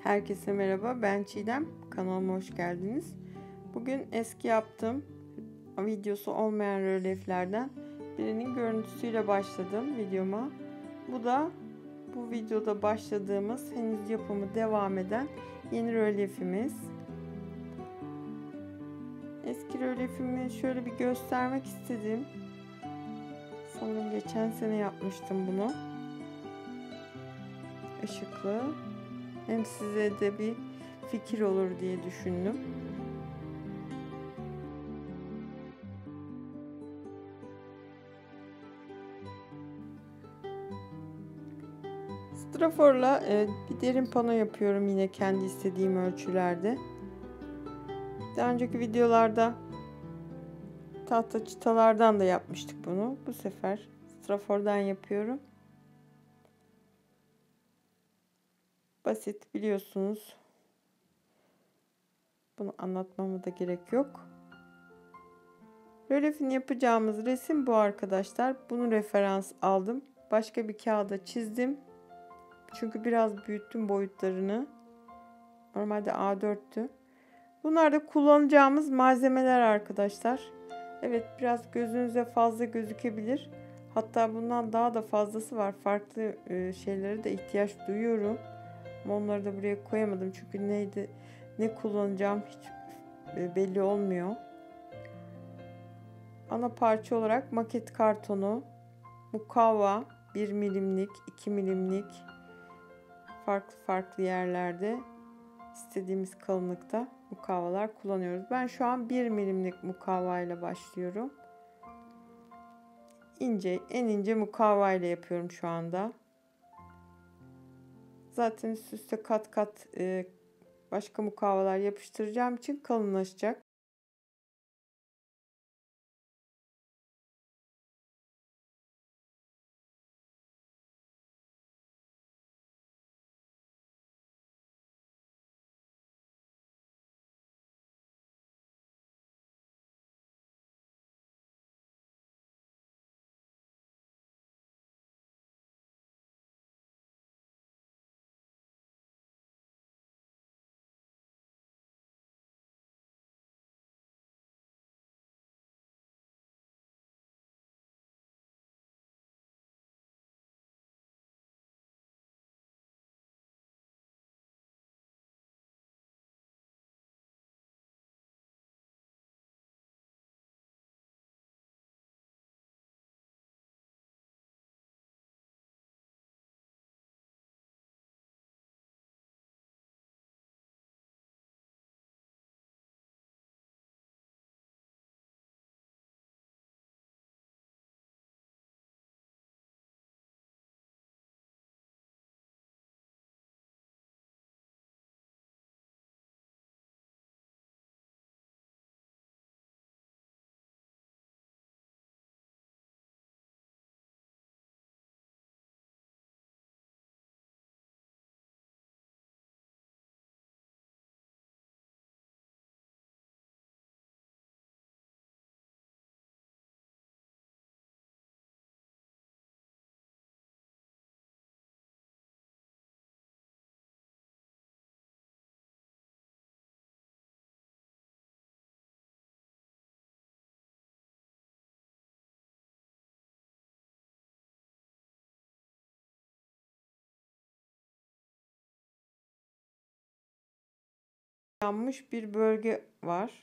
Herkese merhaba, ben Çiğdem. Kanalıma hoş geldiniz. Bugün eski yaptığım videosu olmayan rölyeflerden birinin görüntüsüyle başladım videoma. Bu videoda başladığımız, henüz yapımı devam eden yeni rölyefimiz. Eski rölyefimi şöyle bir göstermek istedim. Sanırım geçen sene yapmıştım bunu. Işıklı. Hem size de bir fikir olur diye düşündüm. Straforla bir derin pano yapıyorum yine kendi istediğim ölçülerde. Daha önceki videolarda tahta çıtalardan da yapmıştık bunu. Bu sefer strafordan yapıyorum. Basit, biliyorsunuz. Bunu anlatmama da gerek yok. Rölyefini yapacağımız resim bu arkadaşlar. Bunu referans aldım. Başka bir kağıda çizdim. Çünkü biraz büyüttüm boyutlarını. Normalde A4'tü. Bunlar da kullanacağımız malzemeler arkadaşlar. Evet, biraz gözünüze fazla gözükebilir. Hatta bundan daha da fazlası var. Farklı şeylere de ihtiyaç duyuyorum. Ama onları da buraya koyamadım. Çünkü ne kullanacağım hiç belli olmuyor. Ana parça olarak maket kartonu, mukavva 1 milimlik, 2 milimlik farklı yerlerde istediğimiz kalınlıkta mukavvalar kullanıyoruz. Ben şu an 1 milimlik mukavva ile başlıyorum. En ince mukavva ile yapıyorum şu anda. Zaten üst üste kat kat başka mukavvalar yapıştıracağım için kalınlaşacak. Yanmış bir bölge var.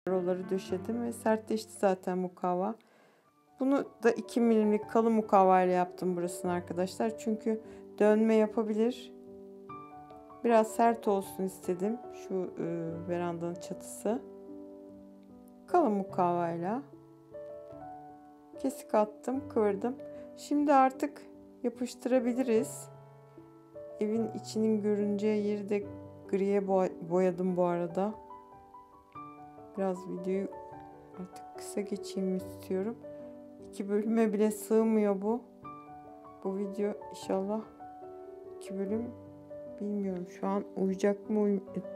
Roları döşedim ve sertleşti zaten mukavva. Bunu da 2 milimlik kalın mukavva ile yaptım burasını arkadaşlar. Çünkü dönme yapabilir. Biraz sert olsun istedim şu verandanın çatısı. Kalın mukavva ile kesik attım, kıvırdım. Şimdi artık yapıştırabiliriz. Evin içinin görüneceği yeri de griye boyadım bu arada. Biraz videoyu artık kısa geçeyim istiyorum. 2 bölüme bile sığmıyor bu. Bu video inşallah 2 bölüm, bilmiyorum şu an uyacak mı?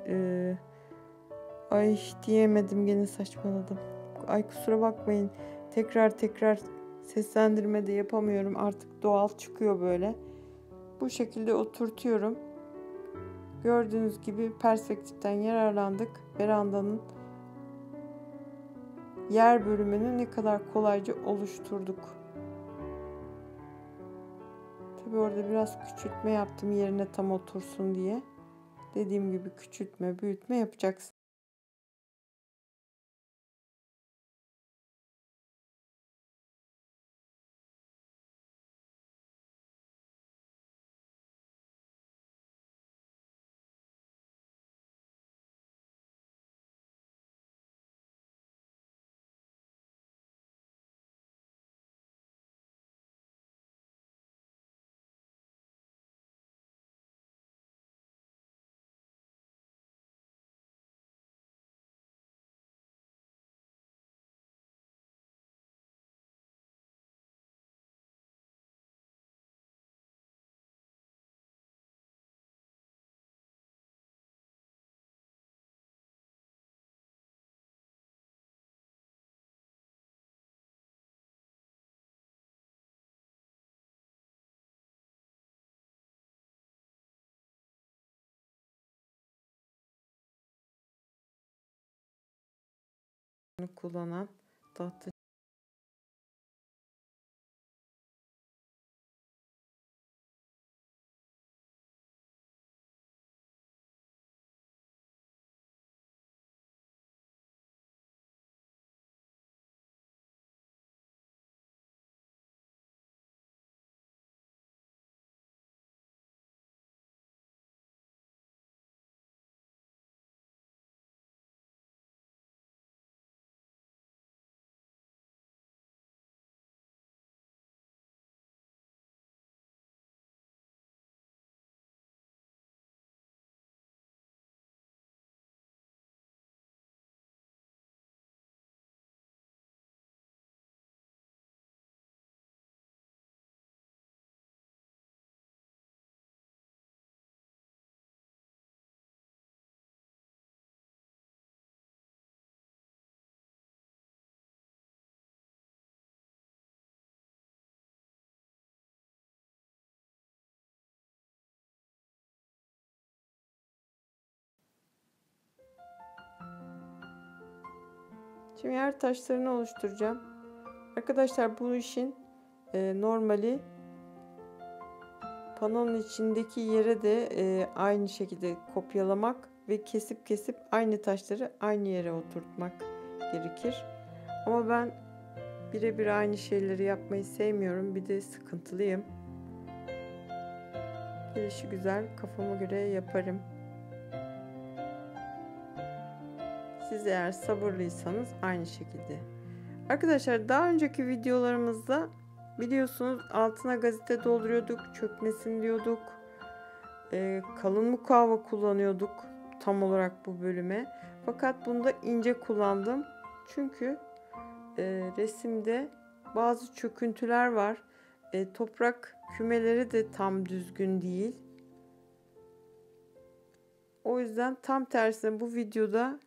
Ay diyemedim, gene saçmaladım. Ay kusura bakmayın. Tekrar seslendirme de yapamıyorum. Artık doğal çıkıyor böyle. Bu şekilde oturtuyorum. Gördüğünüz gibi perspektiften yararlandık. Verandanın yer bölümünü ne kadar kolayca oluşturduk. Tabii orada biraz küçültme yaptım yerine tam otursun diye. Dediğim gibi küçültme, büyütme yapacaksın. Kullanan tahta Şimdi yer taşlarını oluşturacağım. Arkadaşlar bu işin normali panonun içindeki yere de aynı şekilde kopyalamak ve kesip aynı taşları aynı yere oturtmak gerekir. Ama ben birebir aynı şeyleri yapmayı sevmiyorum. Bir de sıkıntılıyım. Gelişi güzel, kafama göre yaparım. Siz eğer sabırlıysanız aynı şekilde. Arkadaşlar daha önceki videolarımızda biliyorsunuz altına gazete dolduruyorduk, çökmesin diyorduk. Kalın mukavva kullanıyorduk tam olarak bu bölüme. Fakat bunda ince kullandım. Çünkü resimde bazı çöküntüler var. Toprak kümeleri de tam düzgün değil. O yüzden tam tersine bu videoda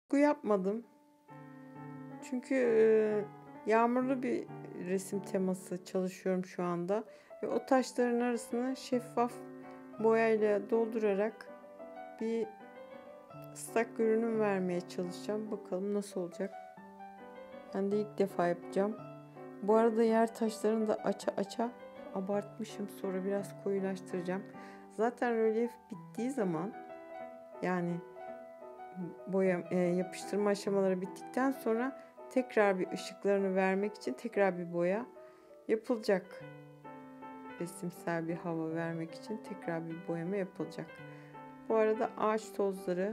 Bu yapmadım. Çünkü yağmurlu bir resim teması çalışıyorum şu anda. Ve o taşların arasını şeffaf boyayla doldurarak bir ıslak görünüm vermeye çalışacağım. Bakalım nasıl olacak. Ben de ilk defa yapacağım. Bu arada yer taşlarını da aça abartmışım. Sonra biraz koyulaştıracağım. Zaten rölyef bittiği zaman, yani boya yapıştırma aşamaları bittikten sonra tekrar bir ışıklarını vermek için tekrar bir boya yapılacak. Resimsel bir hava vermek için tekrar bir boyama yapılacak. Bu arada ağaç tozları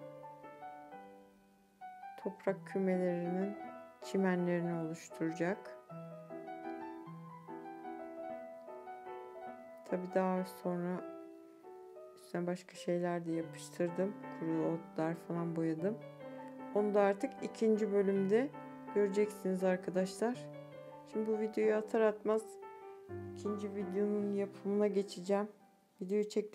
toprak kümelerinin çimenlerini oluşturacak. Tabi daha sonra üstüne başka şeyler de yapıştırdım. Kuru otlar falan boyadım. Onu da artık ikinci bölümde göreceksiniz arkadaşlar. Şimdi bu videoyu atar atmaz ikinci videonun yapımına geçeceğim. Videoyu çektim.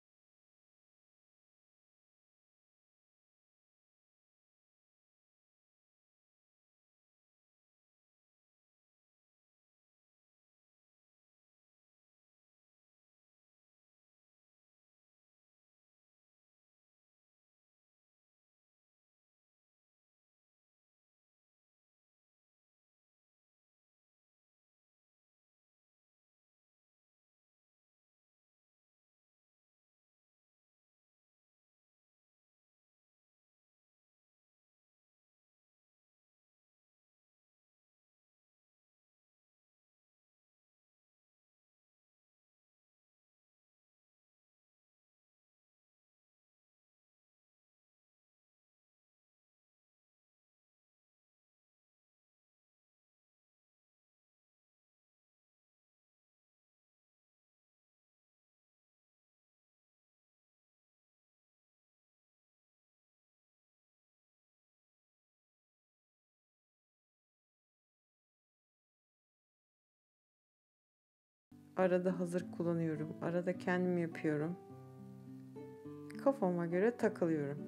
Arada hazır kullanıyorum. Arada kendim yapıyorum. Kafama göre takılıyorum.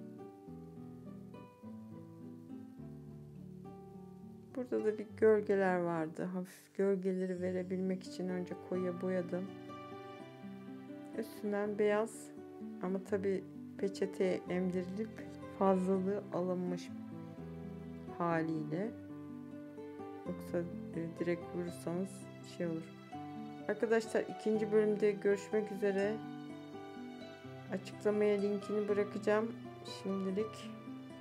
Burada da bir gölgeler vardı. Hafif gölgeleri verebilmek için önce koyuya boyadım. Üstünden beyaz ama tabi peçeteye emdirilip fazlalığı alınmış haliyle. Yoksa direkt vurursanız şey olur. Arkadaşlar ikinci bölümde görüşmek üzere. Açıklamaya linkini bırakacağım. Şimdilik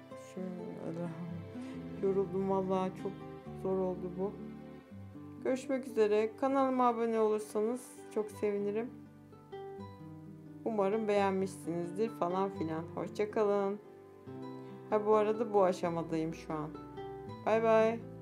yoruldum vallahi, çok zor oldu bu. Görüşmek üzere. Kanalıma abone olursanız çok sevinirim. Umarım beğenmişsinizdir falan filan. Hoşça kalın. Ha, bu arada bu aşamadayım şu an. Bay bay.